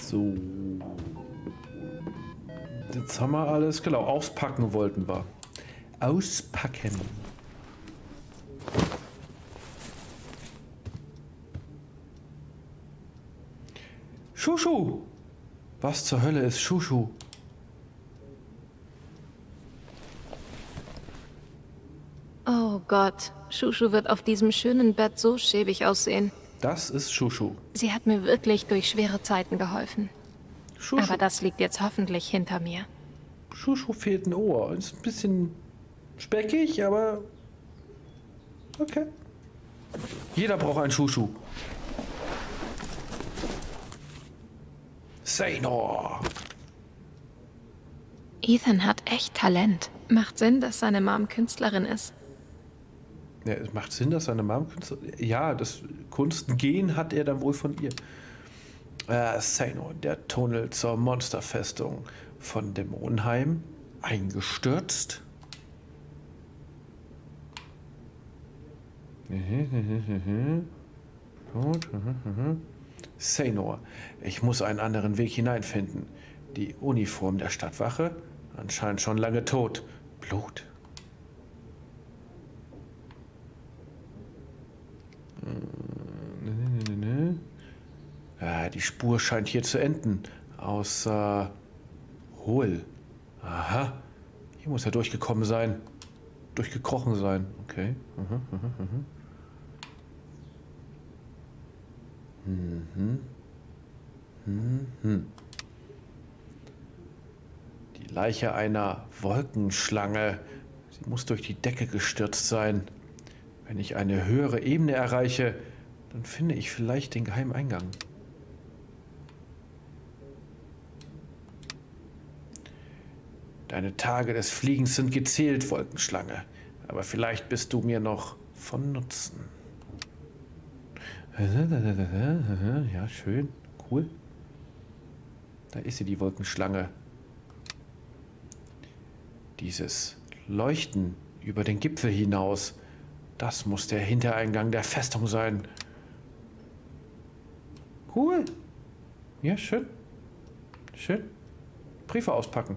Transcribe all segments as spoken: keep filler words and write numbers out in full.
So. Jetzt haben wir alles. Genau, auspacken wollten wir. Auspacken. Schuschu! Was zur Hölle ist Schuschu? Oh Gott, Schuschu wird auf diesem schönen Bett so schäbig aussehen. Das ist Schuschu. Sie hat mir wirklich durch schwere Zeiten geholfen. Schuschu. Aber das liegt jetzt hoffentlich hinter mir. Schuschu fehlt ein Ohr. Ist ein bisschen speckig, aber okay. Jeder braucht einen Schuschu. Xehanort. Ethan hat echt Talent. Macht Sinn, dass seine Mom Künstlerin ist. Ja, es macht Sinn, dass seine Mom Künstlerin... Ja, das Kunstgehen hat er dann wohl von ihr. Äh, Xehanort, der Tunnel zur Monsterfestung von Dämonenheim, eingestürzt. Gut. Xehanort, ich muss einen anderen Weg hineinfinden. Die Uniform der Stadtwache, anscheinend schon lange tot. Blut. Ja, die Spur scheint hier zu enden. Außer Hohl. Aha. Hier muss er durchgekommen sein. Durchgekrochen sein. Okay. Mhm, mhm, mhm. Mhm. Mhm. Die Leiche einer Wolkenschlange. Sie muss durch die Decke gestürzt sein. Wenn ich eine höhere Ebene erreiche, dann finde ich vielleicht den geheimen Eingang. Deine Tage des Fliegens sind gezählt, Wolkenschlange. Aber vielleicht bist du mir noch von Nutzen. Ja, schön. Cool. Da ist sie, die Wolkenschlange. Dieses Leuchten über den Gipfel hinaus, das muss der Hintereingang der Festung sein. Cool. Ja, schön. Schön. Briefe auspacken.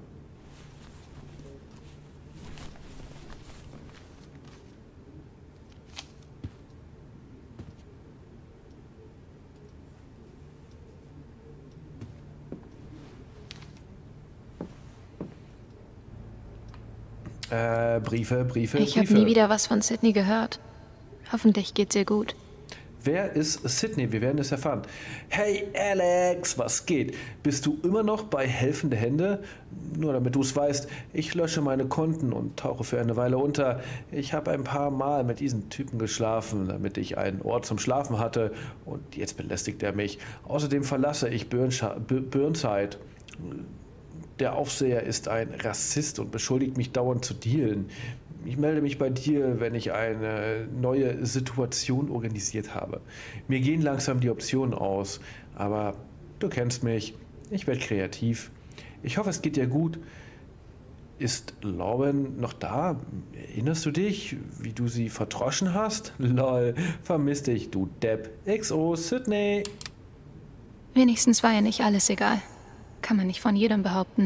Äh, Briefe, Briefe, Ich Briefe. habe nie wieder was von Sydney gehört. Hoffentlich geht's ihr gut. Wer ist Sydney? Wir werden es erfahren. Hey Alex, was geht? Bist du immer noch bei Helfende Hände? Nur damit du es weißt, ich lösche meine Konten und tauche für eine Weile unter. Ich habe ein paar Mal mit diesen Typen geschlafen, damit ich einen Ort zum Schlafen hatte. Und jetzt belästigt er mich. Außerdem verlasse ich Burnside. Der Aufseher ist ein Rassist und beschuldigt mich dauernd zu dealen. Ich melde mich bei dir, wenn ich eine neue Situation organisiert habe. Mir gehen langsam die Optionen aus, aber du kennst mich, ich werde kreativ. Ich hoffe, es geht dir gut. Ist Lauren noch da? Erinnerst du dich, wie du sie verdroschen hast? Lol, vermiss dich, du Depp. X O, Sydney. Wenigstens war ja nicht alles egal. Kann man nicht von jedem behaupten.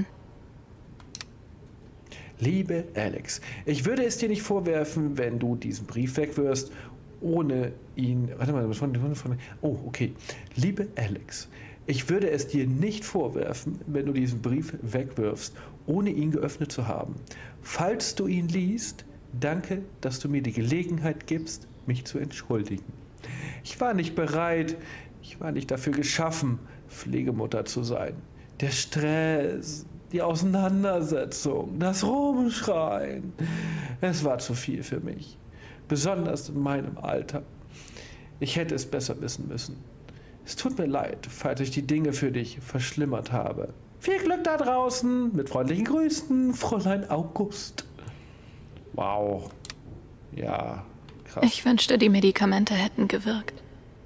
Liebe Alex, ich würde es dir nicht vorwerfen, wenn du diesen Brief wegwirfst, ohne ihn... Warte mal, was von, von, von, oh, okay. Liebe Alex, ich würde es dir nicht vorwerfen, wenn du diesen Brief wegwirfst, ohne ihn geöffnet zu haben. Falls du ihn liest, danke, dass du mir die Gelegenheit gibst, mich zu entschuldigen. Ich war nicht bereit, ich war nicht dafür geschaffen, Pflegemutter zu sein. Der Stress, die Auseinandersetzung, das Rumschreien. Es war zu viel für mich. Besonders in meinem Alter. Ich hätte es besser wissen müssen. Es tut mir leid, falls ich die Dinge für dich verschlimmert habe. Viel Glück da draußen. Mit freundlichen Grüßen, Fräulein August. Wow. Ja, krass. Ich wünschte, die Medikamente hätten gewirkt.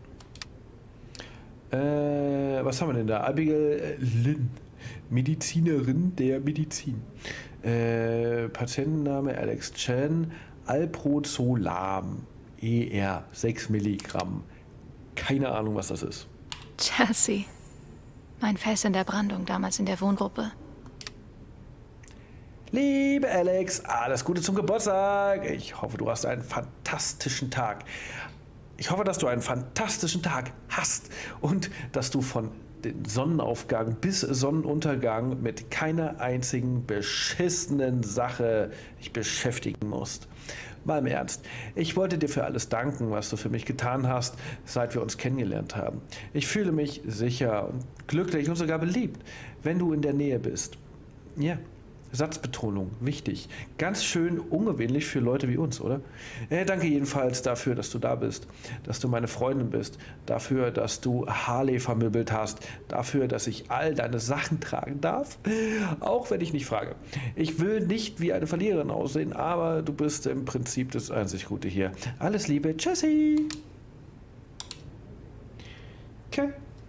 Äh, was haben wir denn da? Abigail Lynn, Medizinerin der Medizin. Äh, Patientenname Alex Chen, Alprazolam, E R, sechs Milligramm. Keine Ahnung, was das ist. Chassis. Mein Fels in der Brandung damals in der Wohngruppe. Liebe Alex, alles Gute zum Geburtstag. Ich hoffe, du hast einen fantastischen Tag. Ich hoffe, dass du einen fantastischen Tag hast und dass du von den Sonnenaufgang bis Sonnenuntergang mit keiner einzigen beschissenen Sache dich beschäftigen musst. Mal im Ernst, ich wollte dir für alles danken, was du für mich getan hast, seit wir uns kennengelernt haben. Ich fühle mich sicher und glücklich und sogar beliebt, wenn du in der Nähe bist. Ja. Satzbetonung, wichtig. Ganz schön ungewöhnlich für Leute wie uns, oder? Äh, danke jedenfalls dafür, dass du da bist, dass du meine Freundin bist, dafür, dass du Harley vermöbelt hast, dafür, dass ich all deine Sachen tragen darf, auch wenn ich nicht frage. Ich will nicht wie eine Verliererin aussehen, aber du bist im Prinzip das einzig Gute hier. Alles Liebe, tschüssi! Okay.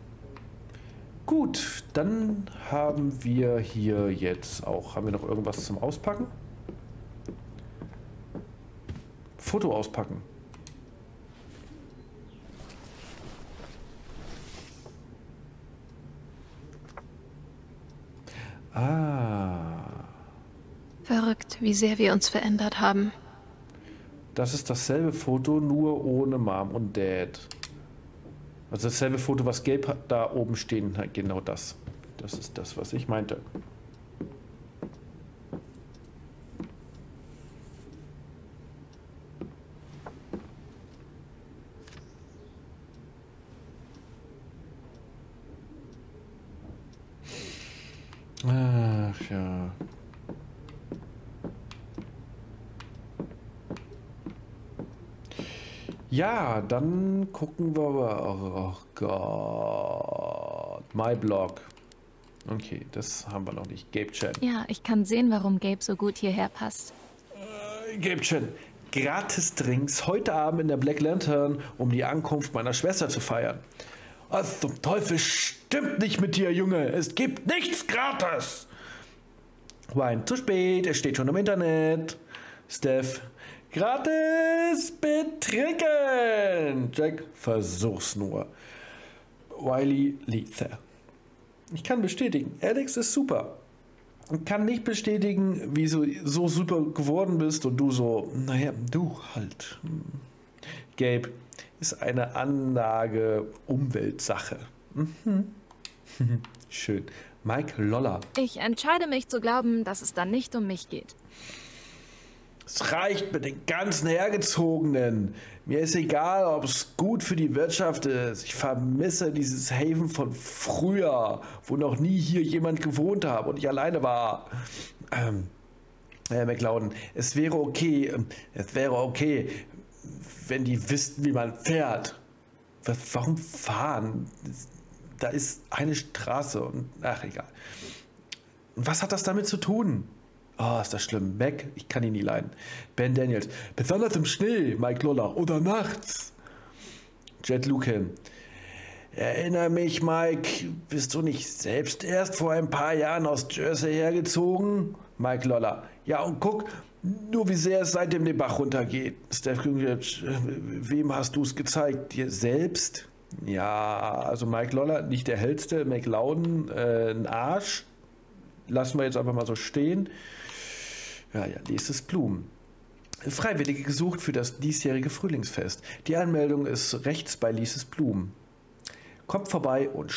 Gut, dann haben wir hier jetzt auch, haben wir noch irgendwas zum Auspacken? Foto auspacken. Ah. Verrückt, wie sehr wir uns verändert haben. Das ist dasselbe Foto, nur ohne Mom und Dad. Also dasselbe Foto, was Gabe da oben stehen hat, genau das. Das ist das, was ich meinte. Ach ja. Ja, dann gucken wir mal. Oh Gott. My Blog. Okay, das haben wir noch nicht. Gabe Chen. Ja, ich kann sehen, warum Gabe so gut hierher passt. Äh, Gabe Chen. Gratis Drinks heute Abend in der Black Lantern, um die Ankunft meiner Schwester zu feiern. Was zum Teufel stimmt nicht mit dir, Junge? Es gibt nichts gratis. Wein zu spät, es steht schon im Internet. Steph. Gratis betrinken! Jack, versuch's nur. Wiley Lether. Ich kann bestätigen, Alex ist super. Ich kann nicht bestätigen, wie du so super geworden bist und du so, naja, du halt. Gabe ist eine Anlage-Umweltsache. Mhm. Schön. Mike Loller. Ich entscheide mich zu glauben, dass es dann nicht um mich geht. Es reicht mit den ganzen Hergezogenen. Mir ist egal, ob es gut für die Wirtschaft ist. Ich vermisse dieses Haven von früher, wo noch nie hier jemand gewohnt hat und ich alleine war. Ähm, Herr McLauden, es wäre okay, es wäre okay, wenn die wüssten, wie man fährt. Warum fahren? Da ist eine Straße und ach egal. Was hat das damit zu tun? Oh, ist das schlimm. Mac, ich kann ihn nie leiden. Ben Daniels, besonders im Schnee, Mike Loller, oder nachts. Jet Lucan, erinnere mich, Mike, bist du nicht selbst erst vor ein paar Jahren aus Jersey hergezogen? Mike Loller, ja und guck, nur wie sehr es seitdem den Bach runtergeht. Steph Greenwich, wem hast du es gezeigt? Dir selbst? Ja, also Mike Loller, nicht der hellste, McLauden, äh, ein Arsch. Lassen wir jetzt einfach mal so stehen. Ja, ja, nächstes Blumen. Freiwillige gesucht für das diesjährige Frühlingsfest. Die Anmeldung ist rechts bei Lises Blumen. Kommt vorbei und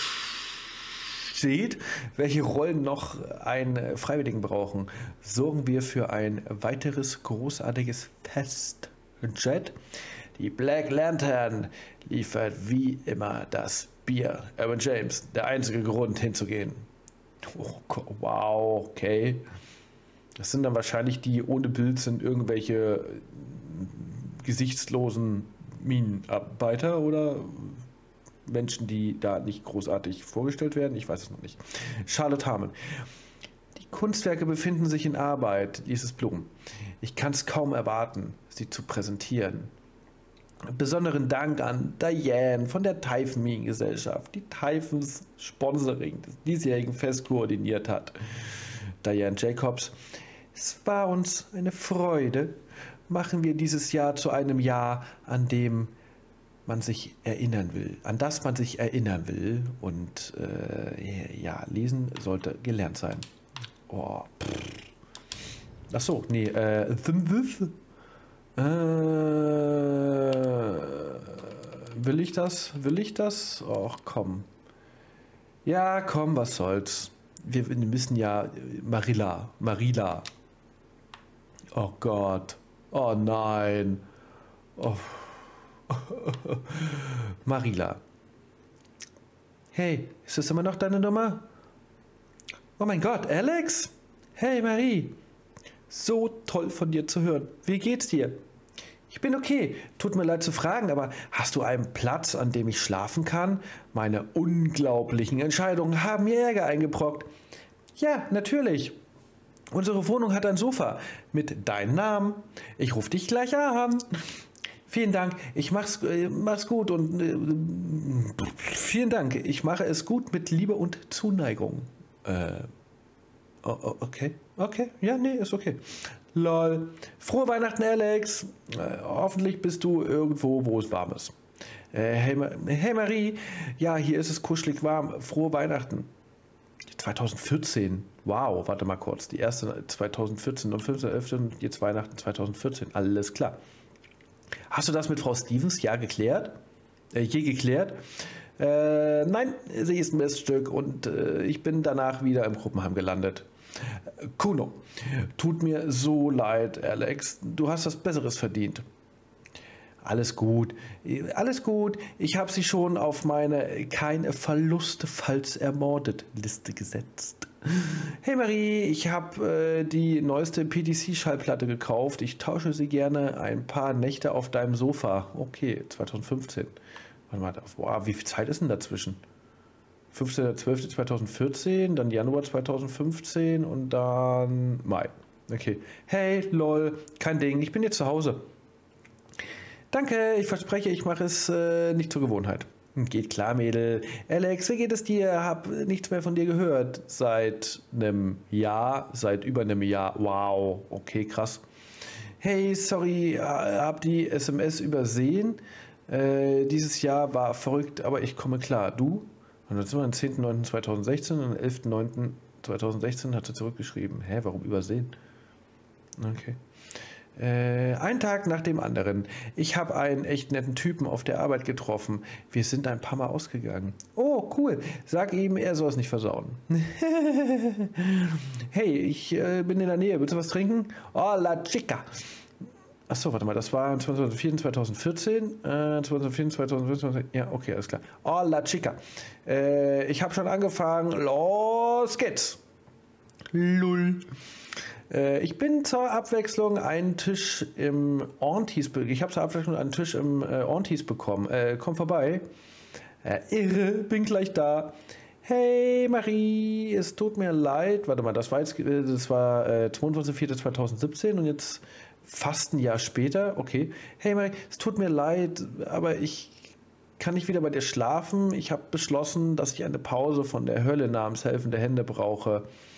seht, welche Rollen noch einen Freiwilligen brauchen. Sorgen wir für ein weiteres großartiges Fest. Jet, die Black Lantern liefert wie immer das Bier. Urban James, der einzige Grund hinzugehen. Oh Gott, wow, okay. Das sind dann wahrscheinlich die ohne Bild sind irgendwelche gesichtslosen Minenarbeiter oder Menschen, die da nicht großartig vorgestellt werden. Ich weiß es noch nicht. Charlotte Harmon. Die Kunstwerke befinden sich in Arbeit, dieses Blumen. Ich kann es kaum erwarten, sie zu präsentieren. Besonderen Dank an Diane von der Typhon-Gesellschaft, die Typhons Sponsoring des diesjährigen Fest koordiniert hat. Diane Jacobs, es war uns eine Freude. Machen wir dieses Jahr zu einem Jahr, an dem man sich erinnern will, an das man sich erinnern will. Und äh, ja, lesen sollte gelernt sein. Oh, ach so, nee, äh, äh, will ich das? Will ich das? Och, komm. Ja, komm, was soll's. Wir müssen ja Marilla, Marilla. Oh Gott. Oh nein. Oh. Marilla. Hey, ist das immer noch deine Nummer? Oh mein Gott, Alex? Hey Marie. So toll von dir zu hören. Wie geht's dir? Ich bin okay. Tut mir leid zu fragen, aber hast du einen Platz, an dem ich schlafen kann? Meine unglaublichen Entscheidungen haben mir Ärger eingebrockt. Ja, natürlich. Unsere Wohnung hat ein Sofa mit deinem Namen. Ich rufe dich gleich an. Vielen Dank. Ich mach's, äh, mach's gut und äh, vielen Dank. Ich mache es gut mit Liebe und Zuneigung. Äh, oh, okay. Okay. Ja, nee, ist okay. Lol. Frohe Weihnachten, Alex. Äh, hoffentlich bist du irgendwo, wo es warm ist. Äh, hey, hey Marie. Ja, hier ist es kuschelig warm. Frohe Weihnachten. zwanzig vierzehn. Wow, warte mal kurz. Die erste zwanzig vierzehn und fünfzehnten elften und jetzt Weihnachten zwanzig vierzehn. Alles klar. Hast du das mit Frau Stevens ja geklärt? Äh, je geklärt? Äh, nein, sie ist ein Miststück und äh, ich bin danach wieder im Gruppenheim gelandet. Kuno, tut mir so leid, Alex. Du hast was Besseres verdient. Alles gut, alles gut. Ich habe sie schon auf meine keine Verluste falls ermordet Liste gesetzt. Hey Marie, ich habe äh, die neueste P D C-Schallplatte gekauft. Ich tausche sie gerne ein paar Nächte auf deinem Sofa. Okay, zwanzig fünfzehn. Warte mal, wow, wie viel Zeit ist denn dazwischen? fünfzehnter zwölfter zweitausendvierzehn, dann Januar zweitausendfünfzehn und dann Mai. Okay. Hey, lol, kein Ding, ich bin jetzt zu Hause. Danke, ich verspreche, ich mache es äh, nicht zur Gewohnheit. Geht klar, Mädel. Alex, wie geht es dir? Hab nichts mehr von dir gehört seit einem Jahr, seit über einem Jahr. Wow, okay, krass. Hey, sorry, hab die S M S übersehen. Äh, dieses Jahr war verrückt, aber ich komme klar. Du? Und dann sind wir am zehnten neunten zweitausendsechzehn und am elften neunten zweitausendsechzehn hat sie zurückgeschrieben. Hä, warum übersehen? Okay. Äh, ein Tag nach dem anderen. Ich habe einen echt netten Typen auf der Arbeit getroffen. Wir sind ein paar Mal ausgegangen. Oh, cool. Sag ihm, er soll es nicht versauen. Hey, ich äh, bin in der Nähe. Willst du was trinken? Oh, la chica. Achso, warte mal, das war zweitausendvier, zweitausendvierzehn, äh, zweitausendvier, zweitausendfünfzehn, ja, okay, alles klar. Oh, la chica. Äh, ich habe schon angefangen. Los geht's. Lull. Äh, ich bin zur Abwechslung einen Tisch im Orntis, ich habe zur Abwechslung einen Tisch im äh, Orntis bekommen. Äh, komm vorbei. Äh, irre, bin gleich da. Hey Marie, es tut mir leid. Warte mal, das war jetzt, das war äh, zweiundzwanzigster vierter zweitausendsiebzehn und jetzt fast ein Jahr später. Okay. Hey Marie, es tut mir leid, aber ich kann nicht wieder bei dir schlafen. Ich habe beschlossen, dass ich eine Pause von der Hölle namens helfende Hände brauche.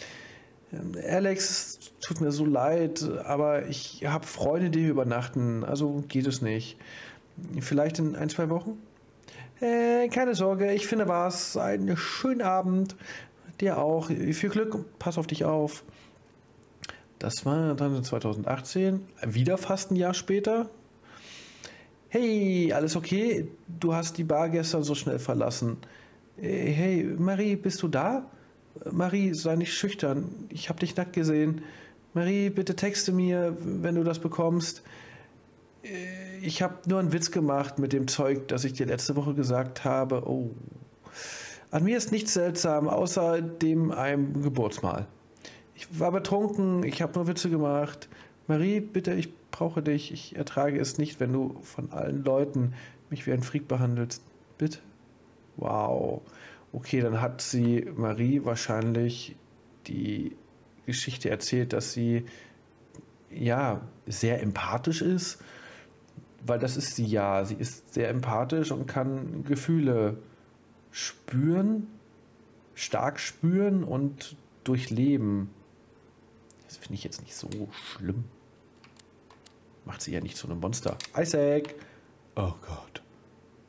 Alex, es tut mir so leid, aber ich habe Freunde, die hier übernachten. Also geht es nicht. Vielleicht in ein, zwei Wochen? Äh, keine Sorge, ich finde was. Einen schönen Abend. Dir auch. Viel Glück. Pass auf dich auf. Das war dann zweitausendachtzehn. Wieder fast ein Jahr später. Hey, alles okay? Du hast die Bar gestern so schnell verlassen. Hey, Marie, bist du da? Marie, sei nicht schüchtern. Ich habe dich nackt gesehen. Marie, bitte texte mir, wenn du das bekommst. Ich habe nur einen Witz gemacht mit dem Zeug, das ich dir letzte Woche gesagt habe. Oh. An mir ist nichts seltsam, außer dem einem Geburtsmahl. Ich war betrunken, ich habe nur Witze gemacht. Marie, bitte, ich brauche dich. Ich ertrage es nicht, wenn du von allen Leuten mich wie ein Freak behandelst. Bitte? Wow. Okay, dann hat sie Marie wahrscheinlich die Geschichte erzählt, dass sie ja sehr empathisch ist, weil das ist sie ja. Sie ist sehr empathisch und kann Gefühle spüren, stark spüren und durchleben. Das finde ich jetzt nicht so schlimm. Macht sie ja nicht zu einem Monster. Isaac! Oh Gott.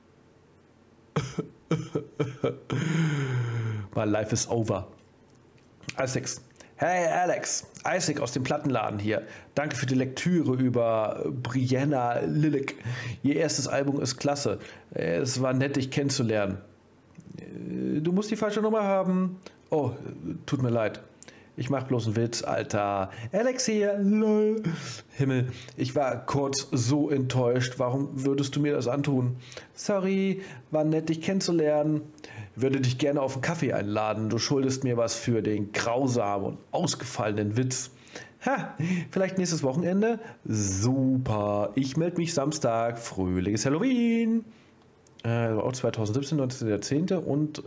My life is over. Isaac. Hey Alex, Isaac aus dem Plattenladen hier. Danke für die Lektüre über Brianna Lillick. Ihr erstes Album ist klasse. Es war nett, dich kennenzulernen. Du musst die falsche Nummer haben. Oh, tut mir leid. Ich mach bloß einen Witz, Alter. Alex hier, lol. Himmel, ich war kurz so enttäuscht. Warum würdest du mir das antun? Sorry, war nett, dich kennenzulernen. Würde dich gerne auf einen Kaffee einladen. Du schuldest mir was für den grausamen und ausgefallenen Witz. Ha, vielleicht nächstes Wochenende? Super, ich melde mich Samstag. Fröhliches Halloween. Äh, auch zwanzig siebzehn, neunzehnter zehnte und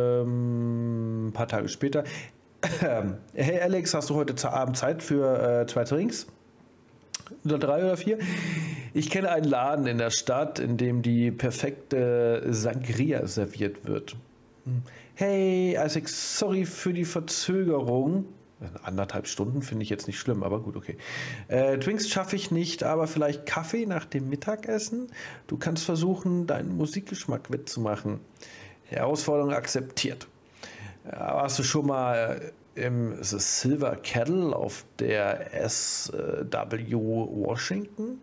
ähm, ein paar Tage später. Hey Alex, hast du heute Abend Zeit für äh, zwei Drinks? Oder drei oder vier? Ich kenne einen Laden in der Stadt, in dem die perfekte Sangria serviert wird. Hey Isaac, sorry für die Verzögerung. Anderthalb Stunden finde ich jetzt nicht schlimm, aber gut, okay. Äh, Drinks schaffe ich nicht, aber vielleicht Kaffee nach dem Mittagessen? Du kannst versuchen, deinen Musikgeschmack wettzumachen. Herausforderung akzeptiert. Warst du schon mal im The Silver Kettle auf der S W Washington?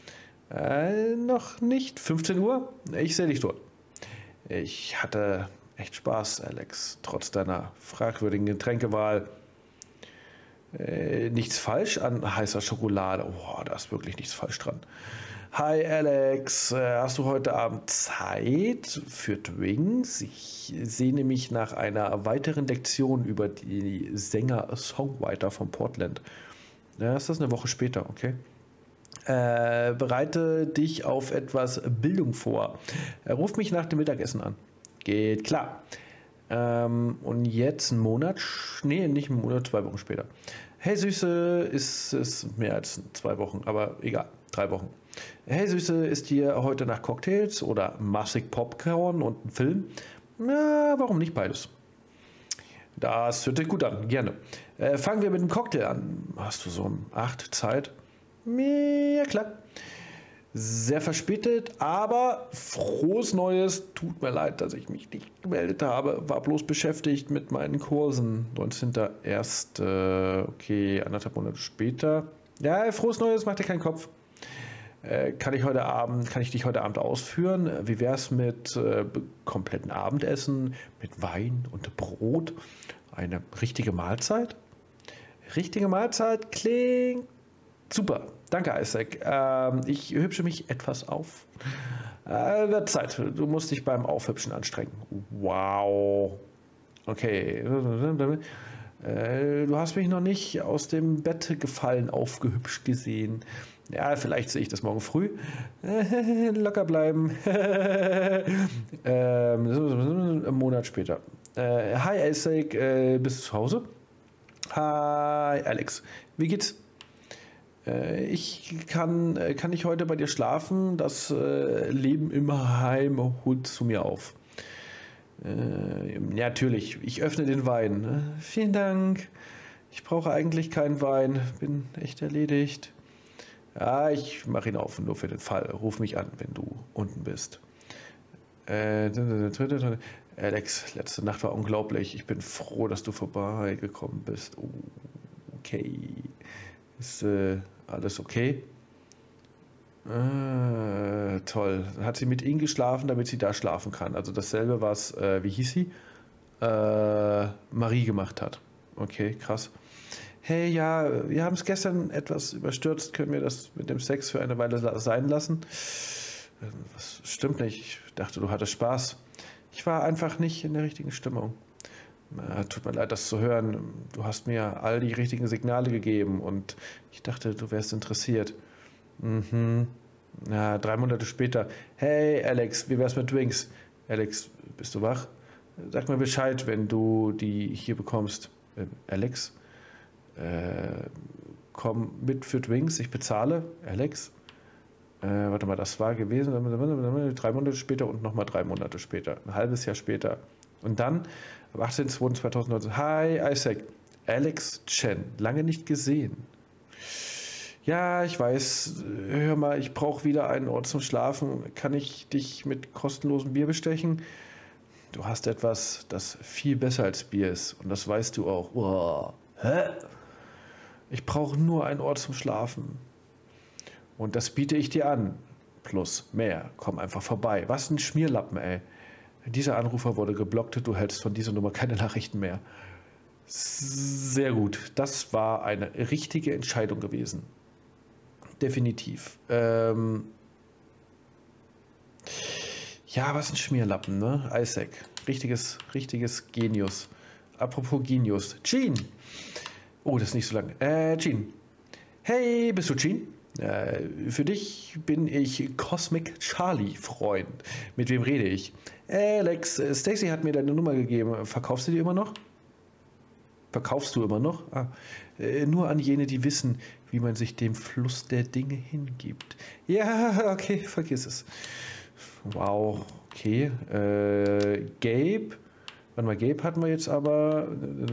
Äh, noch nicht. fünfzehn Uhr? Ich sehe dich dort. Ich hatte echt Spaß, Alex, trotz deiner fragwürdigen Getränkewahl. Äh, nichts falsch an heißer Schokolade. Oh, da ist wirklich nichts falsch dran. Hi Alex, hast du heute Abend Zeit für Drinks? Ich sehne mich nach einer weiteren Lektion über die Sänger-Songwriter von Portland. Ja, ist das eine Woche später, okay? Äh, bereite dich auf etwas Bildung vor. Ruf mich nach dem Mittagessen an. Geht klar. Ähm, und jetzt einen Monat, nee, nicht einen Monat, zwei Wochen später. Hey Süße, ist es mehr als zwei Wochen, aber egal, drei Wochen. Hey Süße, ist dir heute nach Cocktails oder massig Popcorn und ein Film? Na, warum nicht beides? Das hört sich gut an, gerne. Äh, fangen wir mit dem Cocktail an. Hast du so um acht Zeit? Ja, klar. Sehr verspätet, aber frohes Neues. Tut mir leid, dass ich mich nicht gemeldet habe. War bloß beschäftigt mit meinen Kursen. neunzehnter erster Okay, anderthalb Monate später. Ja, frohes Neues, mach dir keinen Kopf. Äh, kann ich heute Abend, kann ich dich heute Abend ausführen? Wie wär's mit äh, kompletten Abendessen, mit Wein und Brot? Eine richtige Mahlzeit? Richtige Mahlzeit klingt super. Danke, Isaac. Ähm, ich hübsche mich etwas auf. Äh, wird Zeit. Du musst dich beim Aufhübschen anstrengen. Wow. Okay. Äh, du hast mich noch nicht aus dem Bett gefallen aufgehübscht gesehen. Ja, vielleicht sehe ich das morgen früh. Äh, locker bleiben. ähm, einen Monat später. Äh, hi, Isaac. Äh, bist du zu Hause? Hi, Alex. Wie geht's? Ich kann, kann ich heute bei dir schlafen? Das äh, Leben im Heim holt zu mir auf. Äh, ja, natürlich, ich öffne den Wein. Vielen Dank. Ich brauche eigentlich keinen Wein. Bin echt erledigt. Ja, ich mache ihn auf, nur für den Fall. Ruf mich an, wenn du unten bist. Äh, Alex, letzte Nacht war unglaublich. Ich bin froh, dass du vorbeigekommen bist. Oh, okay. Ist äh, alles okay? Ah, toll. Dann hat sie mit ihm geschlafen, damit sie da schlafen kann. Also dasselbe, was, äh, wie hieß sie? Äh, Marie gemacht hat. Okay, krass. Hey, ja, wir haben es gestern etwas überstürzt. Können wir das mit dem Sex für eine Weile sein lassen? Das stimmt nicht. Ich dachte, du hattest Spaß. Ich war einfach nicht in der richtigen Stimmung. Na, tut mir leid, das zu hören. Du hast mir all die richtigen Signale gegeben und ich dachte, du wärst interessiert. Mhm. Na, drei Monate später. Hey, Alex, wie wär's mit Drinks? Alex, bist du wach? Sag mir Bescheid, wenn du die hier bekommst. Äh, Alex? Äh, komm mit für Drinks, ich bezahle. Alex? Äh, warte mal, das war gewesen. Drei Monate später und nochmal drei Monate später. Ein halbes Jahr später. Und dann, am achtzehnten zweiten zweitausendneunzehn, hi Isaac, Alex Chen, lange nicht gesehen. Ja, ich weiß, hör mal, ich brauche wieder einen Ort zum Schlafen. Kann ich dich mit kostenlosem Bier bestechen? Du hast etwas, das viel besser als Bier ist. Und das weißt du auch. Oh. Hä? Ich brauche nur einen Ort zum Schlafen. Und das biete ich dir an. Plus mehr. Komm einfach vorbei. Was ein Schmierlappen, ey. Dieser Anrufer wurde geblockt. Du hältst von dieser Nummer keine Nachrichten mehr. Sehr gut. Das war eine richtige Entscheidung gewesen. Definitiv. Ähm ja, was ein Schmierlappen, ne? Isaac. Richtiges, richtiges Genius. Apropos Genius. Gene. Oh, das ist nicht so lang. Äh, Gene. Hey, bist du Gene? Äh, für dich bin ich Cosmic Charlie, Freund. Mit wem rede ich? Alex, Stacy hat mir deine Nummer gegeben. Verkaufst du die immer noch? Verkaufst du immer noch? Ah, äh, nur an jene, die wissen, wie man sich dem Fluss der Dinge hingibt. Ja, okay, vergiss es. Wow, okay. Äh, Gabe. Warte mal, Gabe hatten wir jetzt aber.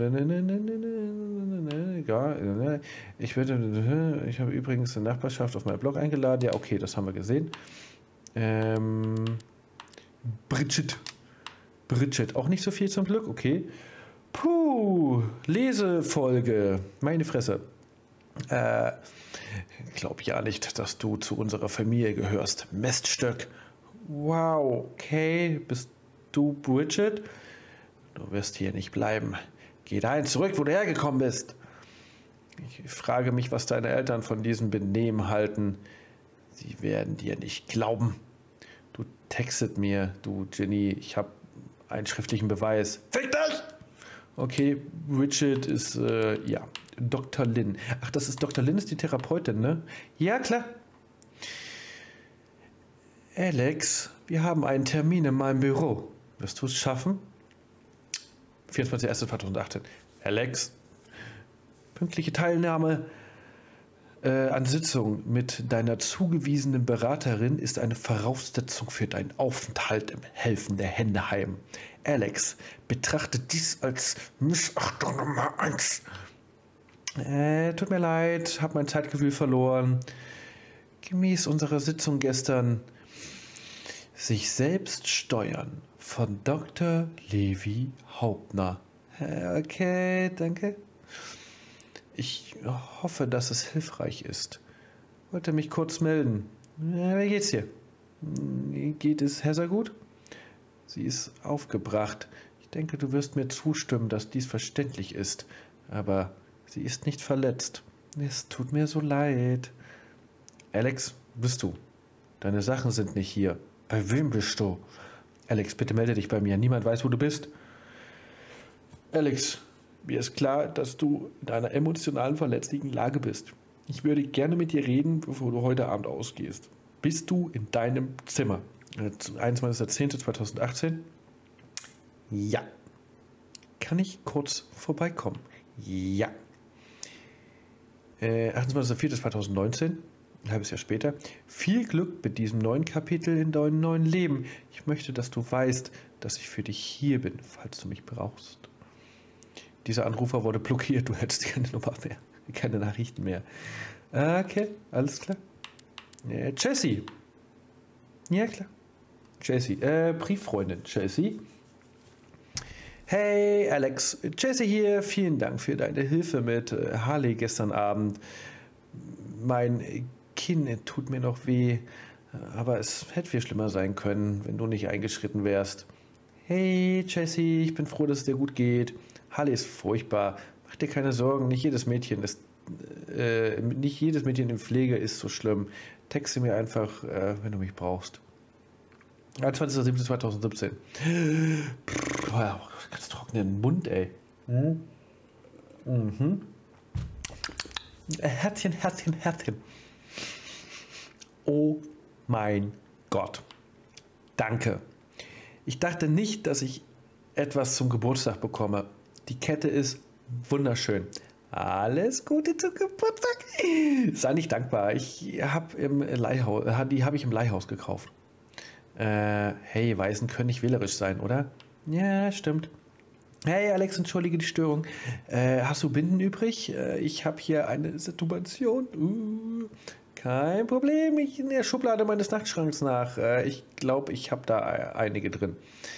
Egal. Ich würde. Ich habe übrigens eine Nachbarschaft auf meinen Blog eingeladen. Ja, okay, das haben wir gesehen. Ähm, Bridget. Bridget. Auch nicht so viel zum Glück, okay. Puh, Lesefolge. Meine Fresse. Äh, glaub ja nicht, dass du zu unserer Familie gehörst. Meststöck. Wow, okay. Bist du Bridget? Du wirst hier nicht bleiben. Geh dahin zurück, wo du hergekommen bist. Ich frage mich, was deine Eltern von diesem Benehmen halten. Sie werden dir nicht glauben. Du textet mir, du Ginny. Ich habe einen schriftlichen Beweis. Fick dich! Okay, Richard ist, äh, ja, Doktor Lin. Ach, das ist Doktor Lin, ist die Therapeutin, ne? Ja, klar. Alex, wir haben einen Termin in meinem Büro. Wirst du es schaffen? vierundzwanzigster erster zweitausendachtzehn. Alex, pünktliche Teilnahme äh, an Sitzungen mit deiner zugewiesenen Beraterin ist eine Voraussetzung für deinen Aufenthalt im Helfen der Händeheim. Alex, betrachte dies als Missachtung Nummer eins. Äh, tut mir leid, habe mein Zeitgefühl verloren. Gemäß unserer Sitzung gestern. Sich selbst steuern von Doktor Levi Hauptner. Okay, danke. Ich hoffe, dass es hilfreich ist. Wollte mich kurz melden. Wie geht's dir? Geht es Heather gut? Sie ist aufgebracht. Ich denke, du wirst mir zustimmen, dass dies verständlich ist. Aber sie ist nicht verletzt. Es tut mir so leid. Alex, bist du? Deine Sachen sind nicht hier. Bei wem bist du? Alex, bitte melde dich bei mir. Niemand weiß, wo du bist. Alex, mir ist klar, dass du in einer emotionalen, verletzlichen Lage bist. Ich würde gerne mit dir reden, bevor du heute Abend ausgehst. Bist du in deinem Zimmer? einundzwanzigster zehnter zweitausendachtzehn? Ja. Kann ich kurz vorbeikommen? Ja. Äh, achtundzwanzigster vierter zweitausendneunzehn? Ein halbes Jahr später. Viel Glück mit diesem neuen Kapitel in deinem neuen Leben. Ich möchte, dass du weißt, dass ich für dich hier bin, falls du mich brauchst. Dieser Anrufer wurde blockiert. Du hättest keine Nummer mehr. Keine Nachrichten mehr. Okay, alles klar. Äh, Jessie. Ja, klar. Jessie. Äh, Brieffreundin Jessie. Hey, Alex. Jessie hier. Vielen Dank für deine Hilfe mit äh, Harley gestern Abend. Mein Kinn tut mir noch weh, aber es hätte viel schlimmer sein können, wenn du nicht eingeschritten wärst. Hey Jessie, ich bin froh, dass es dir gut geht. Harley ist furchtbar. Mach dir keine Sorgen, nicht jedes Mädchen ist, äh, nicht jedes Mädchen in Pflege ist so schlimm. Texte mir einfach, äh, wenn du mich brauchst. einundzwanzigster siebter zweitausendsiebzehn. Pff, wow, ganz trockenen Mund, ey. Mhm. Mhm. Herzchen, Herzchen, Herzchen. Oh mein Gott. Danke. Ich dachte nicht, dass ich etwas zum Geburtstag bekomme. Die Kette ist wunderschön. Alles Gute zum Geburtstag. Sei nicht dankbar. Ich habe im Leihhaus, die habe ich im Leihhaus gekauft. Äh, hey, Waisen können nicht wählerisch sein, oder? Ja, stimmt. Hey Alex, entschuldige die Störung. Äh, hast du Binden übrig? Äh, ich habe hier eine Situation. Uh, kein Problem, ich in der Schublade meines Nachtschranks nach. Äh, ich glaube, ich habe da einige drin.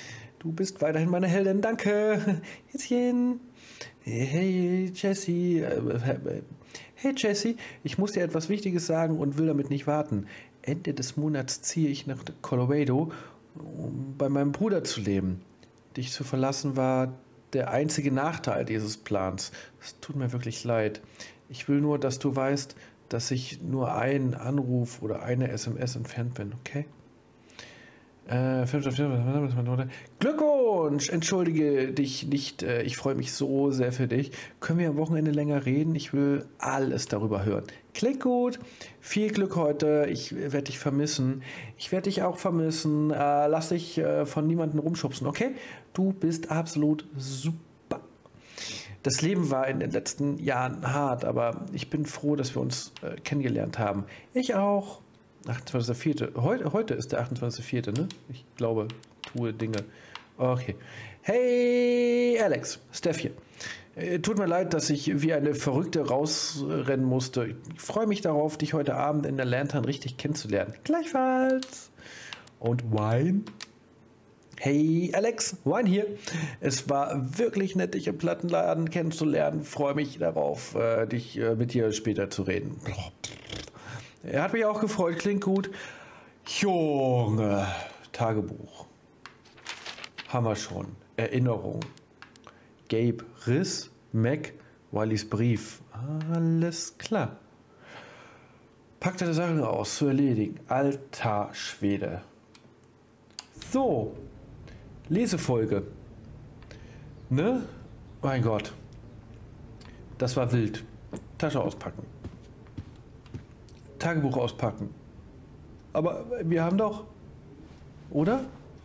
Du bist weiterhin meine Heldin. Danke. Herzchen. Hey, Jessie. Hey, Jessie. Ich muss dir etwas Wichtiges sagen und will damit nicht warten. Ende des Monats ziehe ich nach Colorado, um bei meinem Bruder zu leben. Dich zu verlassen war der einzige Nachteil dieses Plans. Es tut mir wirklich leid. Ich will nur, dass du weißt, dass ich nur einen Anruf oder eine S M S entfernt bin, okay? Äh, Glückwunsch! Entschuldige dich nicht, äh, ich freue mich so sehr für dich. Können wir am Wochenende länger reden? Ich will alles darüber hören. Klingt gut. Viel Glück heute. Ich werde dich vermissen. Ich werde dich auch vermissen. Äh, lass dich äh, von niemandem rumschubsen, okay? Du bist absolut super. Das Leben war in den letzten Jahren hart, aber ich bin froh, dass wir uns äh, kennengelernt haben. Ich auch. achtundzwanzigster vierte Heute, heute ist der achtundzwanzigster vierte ne? Ich glaube, tue Dinge. Okay. Hey, Alex. Steph hier. Äh, tut mir leid, dass ich wie eine Verrückte rausrennen musste. Ich freue mich darauf, dich heute Abend in der Lantern richtig kennenzulernen. Gleichfalls. Und Wine? Hey Alex, Wine hier. Es war wirklich nett, dich im Plattenladen kennenzulernen. Freue mich darauf, äh, dich äh, mit dir später zu reden. Er hat mich auch gefreut, klingt gut. Junge, Tagebuch. Haben wir schon. Erinnerung. Gabe, Riss, Mac, Wildys Brief. Alles klar. Packt deine Sachen aus, zu erledigen. Alter Schwede. So. Lesefolge. Ne? Mein Gott. Das war wild. Tasche auspacken. Tagebuch auspacken. Aber wir haben doch... Oder?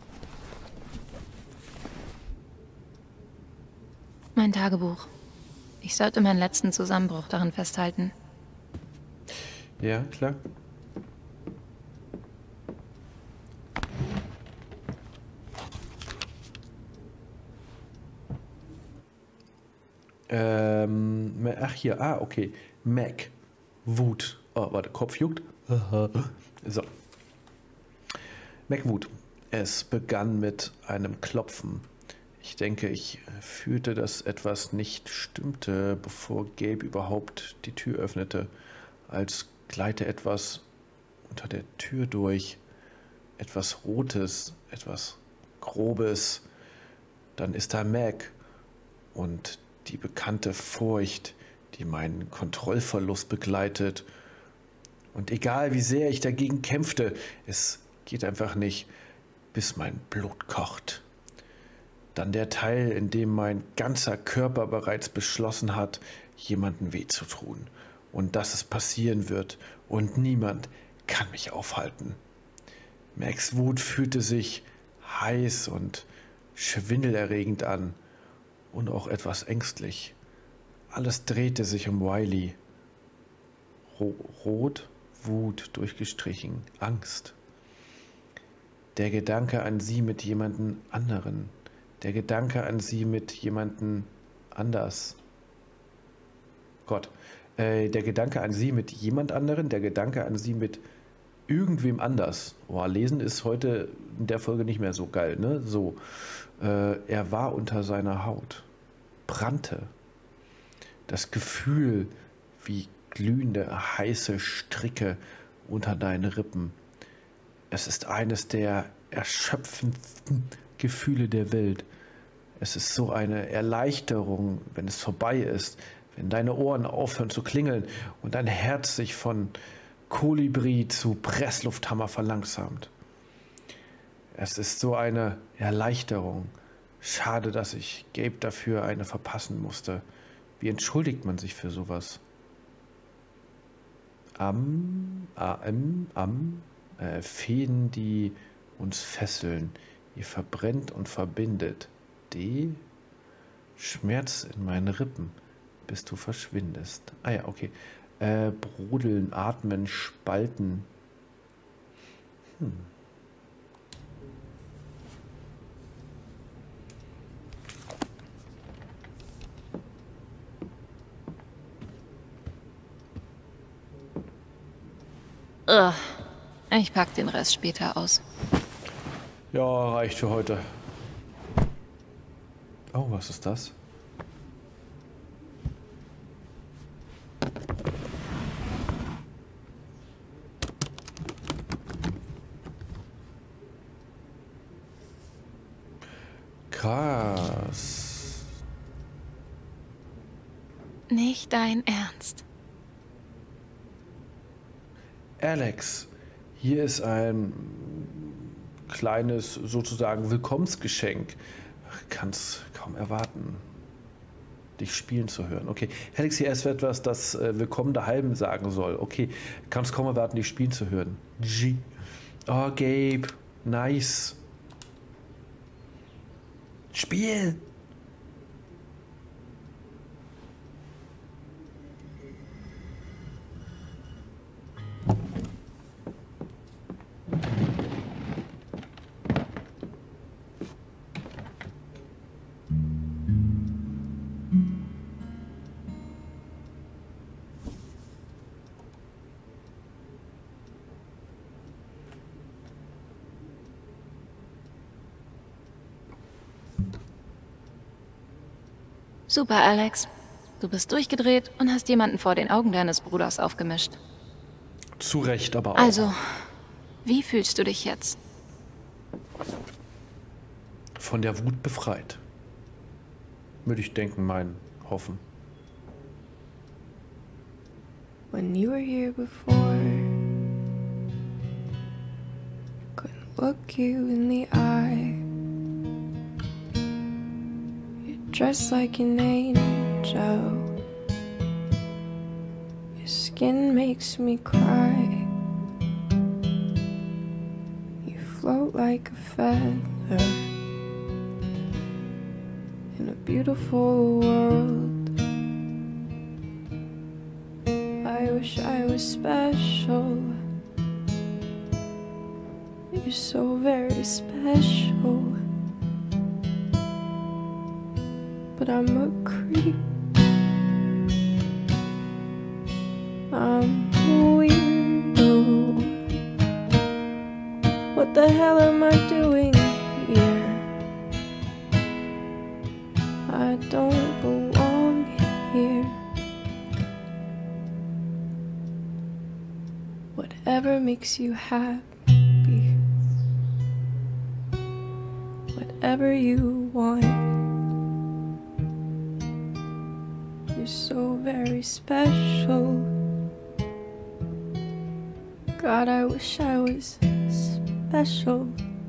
Mein Tagebuch. Ich sollte meinen letzten Zusammenbruch darin festhalten. Ja, klar. Ähm, ach hier, ah, okay. Mac. Wut. Oh, warte, Kopf juckt. So. Mac Wut. Es begann mit einem Klopfen. Ich denke, ich fühlte, dass etwas nicht stimmte, bevor Gabe überhaupt die Tür öffnete. Als gleite etwas unter der Tür durch. Etwas Rotes, etwas Grobes. Dann ist da Mac und die bekannte Furcht, die meinen Kontrollverlust begleitet. Und egal wie sehr ich dagegen kämpfte, es geht einfach nicht, bis mein Blut kocht. Dann der Teil, in dem mein ganzer Körper bereits beschlossen hat, jemandem weh zu tun. Und dass es passieren wird und niemand kann mich aufhalten. Macs Wut fühlte sich heiß und schwindelerregend an und auch etwas ängstlich. Alles drehte sich um Wiley. Ro- Rot, Wut durchgestrichen, Angst. Der Gedanke an sie mit jemandem anderen. Der Gedanke an sie mit jemandem anders. Gott. Äh, der Gedanke an sie mit jemand anderen. Der Gedanke an sie mit irgendwem anders. Oh, lesen ist heute in der Folge nicht mehr so geil, ne? So. Äh, er war unter seiner Haut. Brannte. Das Gefühl, wie glühende, heiße Stricke unter deinen Rippen. Es ist eines der erschöpfendsten Gefühle der Welt. Es ist so eine Erleichterung, wenn es vorbei ist, wenn deine Ohren aufhören zu klingeln und dein Herz sich von Kolibri zu Presslufthammer verlangsamt. Es ist so eine Erleichterung. Schade, dass ich Gabe dafür eine verpassen musste. Wie entschuldigt man sich für sowas? Am, am, am, äh, Fäden, die uns fesseln. Ihr verbrennt und verbindet. D. Schmerz in meinen Rippen, bis du verschwindest. Ah ja, okay. Äh, brodeln, atmen, spalten. Hm. Ugh. Ich pack den Rest später aus. Ja, reicht für heute. Oh, was ist das? Krass. Nicht dein Ernst. Alex, hier ist ein kleines sozusagen Willkommensgeschenk. Kann's kaum erwarten, dich spielen zu hören. Okay, Alex, hier ist etwas, das äh, Willkommen daheim sagen soll. Okay, kannst kaum erwarten, dich spielen zu hören. G. Oh, Gabe, nice. Spiel! Super, Alex. Du bist durchgedreht und hast jemanden vor den Augen deines Bruders aufgemischt. Zu Recht, aber auch. Also, wie fühlst du dich jetzt? Von der Wut befreit. Würde ich denken, meinen, hoffen. When you were here before, couldn't look you in the eye. Dressed like an angel, your skin makes me cry. You float like a feather in a beautiful world. I wish I was special. You're so very special. But I'm a creep. I'm a weirdo. What the hell am I doing here? I don't belong here. Whatever makes you happy, whatever you want. You're so very special. God, I wish I was special.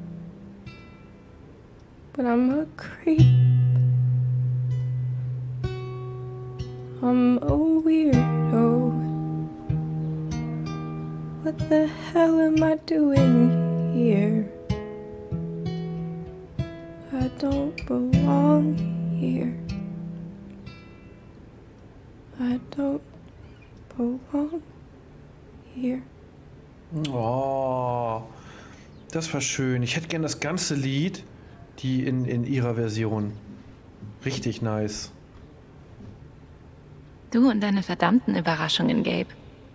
But I'm a creep. I'm a weirdo. What the hell am I doing here? I don't belong here. I don't belong here. Oh, das war schön. Ich hätte gern das ganze Lied, die in, in ihrer Version. Richtig nice. Du und deine verdammten Überraschungen, Gabe.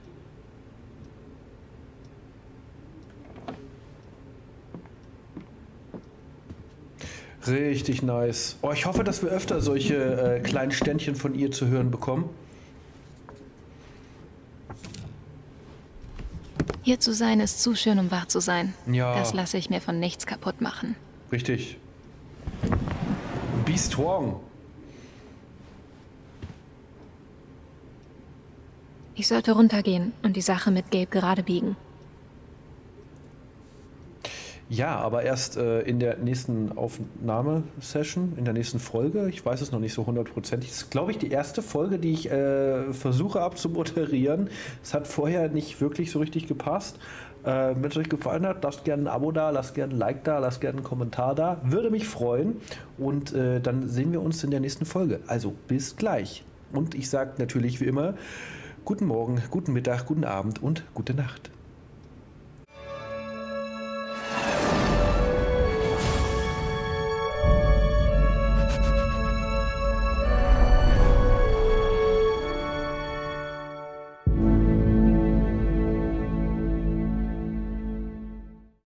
Richtig nice. Oh, ich hoffe, dass wir öfter solche äh, kleinen Ständchen von ihr zu hören bekommen. Hier zu sein ist zu schön, um wahr zu sein. Ja. Das lasse ich mir von nichts kaputt machen. Richtig. Be strong. Ich sollte runtergehen und die Sache mit Gabe gerade biegen. Ja, aber erst äh, in der nächsten Aufnahmesession, in der nächsten Folge. Ich weiß es noch nicht so hundertprozentig. Das ist, glaube ich, die erste Folge, die ich äh, versuche abzumoderieren. Es hat vorher nicht wirklich so richtig gepasst. Äh, wenn es euch gefallen hat, lasst gerne ein Abo da, lasst gerne ein Like da, lasst gerne einen Kommentar da. Würde mich freuen. Und äh, dann sehen wir uns in der nächsten Folge. Also bis gleich. Und ich sage natürlich wie immer, guten Morgen, guten Mittag, guten Abend und gute Nacht.